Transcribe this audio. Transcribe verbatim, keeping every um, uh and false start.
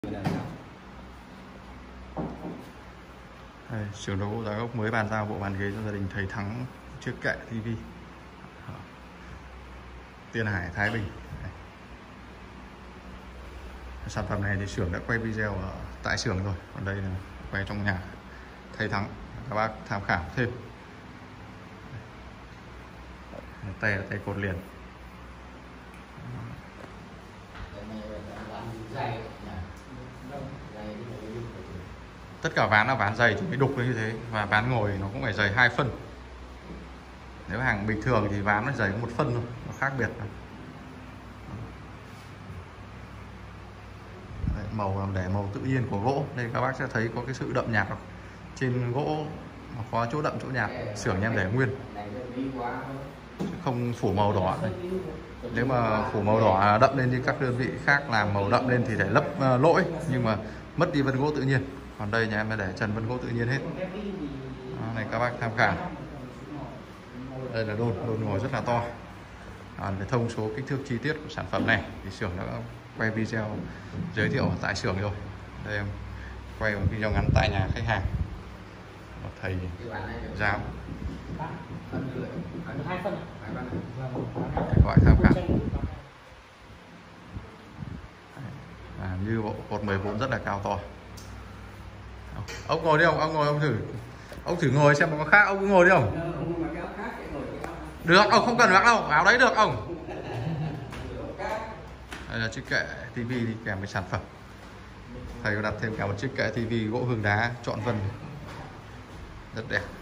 Đây, xưởng đồ gỗ Giá Gốc mới bàn giao bộ bàn ghế cho gia đình thầy Thắng chiếc kệ tivi Tiên Hải, Thái Bình. Đây. Sản phẩm này thì xưởng đã quay video ở tại xưởng rồi, còn đây là quay trong nhà thầy Thắng, các bác tham khảo thêm. Tay là tay cột liền. Tất cả ván là ván dày thì mới đục như thế, và ván ngồi nó cũng phải dày hai phân. Nếu hàng bình thường thì ván nó dày có một phân thôi, nó khác biệt. Đấy, màu làm để màu tự nhiên của gỗ. Đây các bác sẽ thấy có cái sự đậm nhạt không? Trên gỗ nó có chỗ đậm chỗ nhạt, xưởng em để nguyên không phủ màu đỏ này. Nếu mà phủ màu đỏ đậm lên như các đơn vị khác làm màu đậm lên thì để lấp uh, lỗi, nhưng mà mất đi vân gỗ tự nhiên. Còn đây nhà em để trần vân gỗ tự nhiên hết. Đó, này các bác tham khảo. Đây là đôn, đôn ngồi rất là to. À, để thông số kích thước chi tiết của sản phẩm này thì xưởng đã quay video giới thiệu tại xưởng rồi. Đây em quay một video ngắn tại nhà khách hàng. Thầy giáo các bạn tham khảo. À, như bộ cột mười vốn rất là cao to. Ông ngồi đi ông, ông ngồi ông thử. Ông thử ngồi xem có khác, ông cứ ngồi đi ông. Được, ông không cần mặc đâu, áo đấy được ông. Đây là chiếc kệ tivi đi kèm với sản phẩm. Thầy có đặt thêm cả một chiếc kệ tivi gỗ hương đá trọn vân rất đẹp.